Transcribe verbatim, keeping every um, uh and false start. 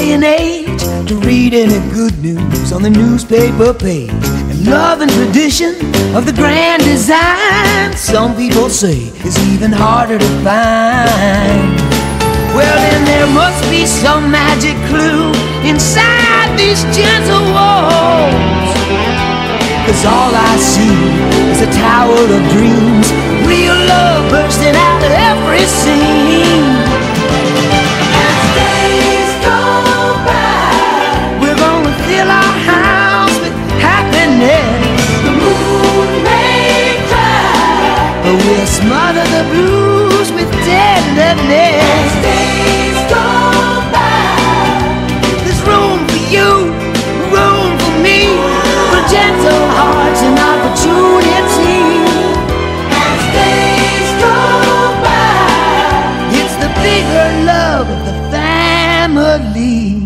day and age to read any good news on the newspaper page. And love and tradition of the grand design, some people say, is even harder to find. Well, then there must be some magic clue inside these gentle walls, 'cause all I see is a tower of dreams, real love bursting out of every scene. As days go by, we're gonna fill our house with happiness. The moon may cry, but we'll smother the blues with tenderness. As days go by, there's room for you, room for me, for gentle hearts and opportunity. As days go by, it's the bigger love of the family.